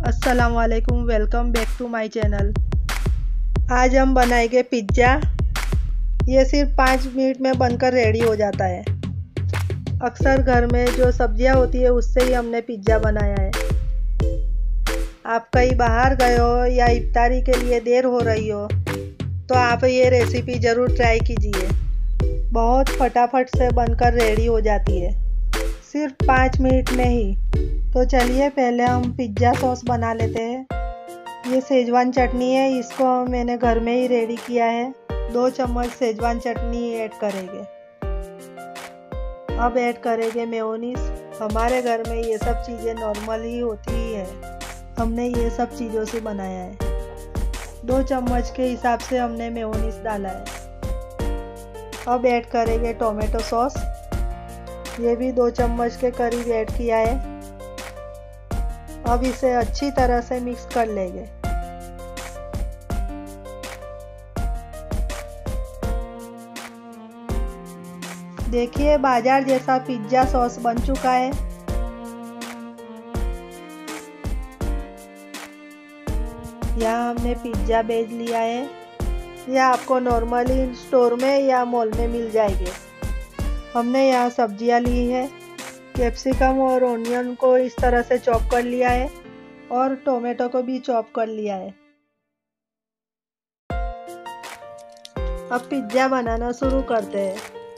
अस्सलाम वालेकुम, welcome back to my channel. आज हम बनाएंगे पिज़्ज़ा। ये सिर्फ 5 मिनट में बनकर रेडी हो जाता है। अक्सर घर में जो सब्जियां होती है उससे ही हमने पिज़्ज़ा बनाया है। आप कहीं बाहर गए हो या इफ्तारी के लिए देर हो रही हो तो आप ये रेसिपी ज़रूर ट्राई कीजिए। बहुत फटाफट से बनकर रेडी हो जाती है, सिर्फ 5 मिनट में ही। तो चलिए पहले हम पिज़्ज़ा सॉस बना लेते हैं। ये शेजवान चटनी है, इसको मैंने घर में ही रेडी किया है। 2 चम्मच शेजवान चटनी ऐड करेंगे। अब ऐड करेंगे मेयोनीज। हमारे घर में ये सब चीज़ें नॉर्मल ही होती ही है, हमने ये सब चीज़ों से बनाया है। 2 चम्मच के हिसाब से हमने मेयोनीज डाला है। अब ऐड करेंगे टोमेटो सॉस। ये भी 2 चम्मच के करीब ऐड किया है। अब इसे अच्छी तरह से मिक्स कर लेंगे। देखिए बाजार जैसा पिज़्ज़ा सॉस बन चुका है। यहाँ हमने पिज़्ज़ा बेच लिया है। यह आपको नॉर्मली स्टोर में या मॉल में मिल जाएंगे। हमने यहाँ सब्जियाँ ली है। कैप्सिकम और ऑनियन को इस तरह से चॉप कर लिया है और टोमेटो को भी चॉप कर लिया है। अब पिज़्ज़ा बनाना शुरू करते हैं।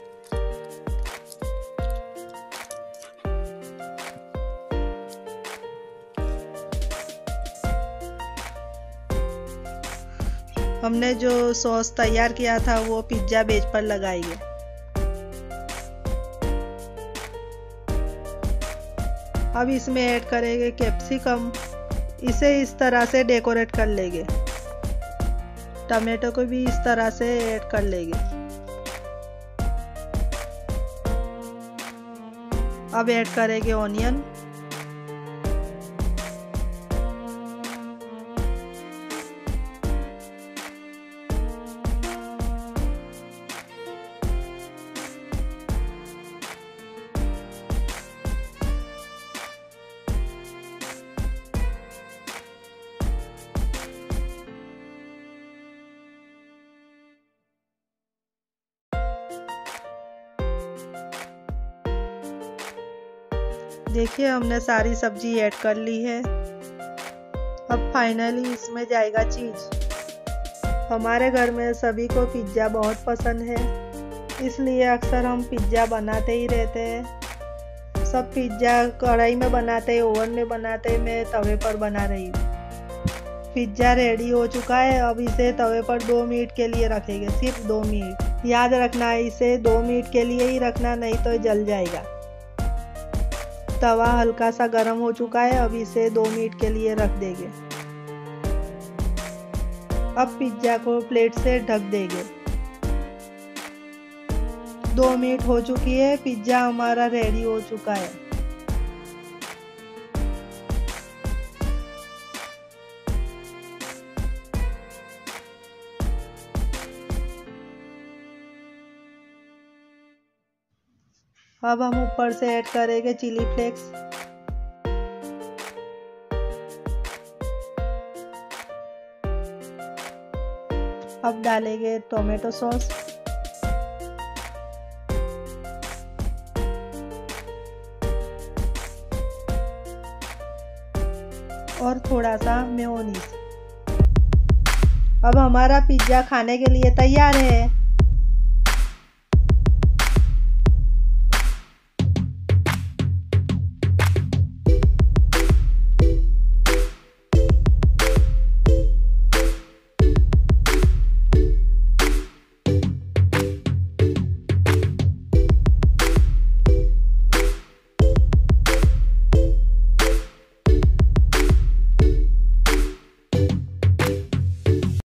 हमने जो सॉस तैयार किया था वो पिज़्ज़ा बेस पर लगाएंगे। अब इसमें ऐड करेंगे कैप्सिकम। इसे इस तरह से डेकोरेट कर लेंगे। टमाटो को भी इस तरह से ऐड कर लेंगे। अब ऐड करेंगे ऑनियन। देखिए हमने सारी सब्जी ऐड कर ली है। अब फाइनली इसमें जाएगा चीज़। हमारे घर में सभी को पिज़्ज़ा बहुत पसंद है, इसलिए अक्सर हम पिज़्ज़ा बनाते ही रहते हैं। सब पिज़्ज़ा कढ़ाई में बनाते हैं, ओवन में बनाते हैं, मैं तवे पर बना रही हूँ। पिज़्ज़ा रेडी हो चुका है। अब इसे तवे पर 2 मिनट के लिए रखेंगे, सिर्फ 2 मिनट। याद रखना है इसे 2 मिनट के लिए ही रखना, नहीं तो जल जाएगा। तवा हल्का सा गर्म हो चुका है। अब इसे 2 मिनट के लिए रख देंगे। अब पिज़्ज़ा को प्लेट से ढक देंगे। 2 मिनट हो चुकी है। पिज़्ज़ा हमारा रेडी हो चुका है। अब हम ऊपर से ऐड करेंगे चिली फ्लेक्स। अब डालेंगे टोमेटो सॉस। और थोड़ा सा मेयोनीज। अब हमारा पिज़्ज़ा खाने के लिए तैयार है।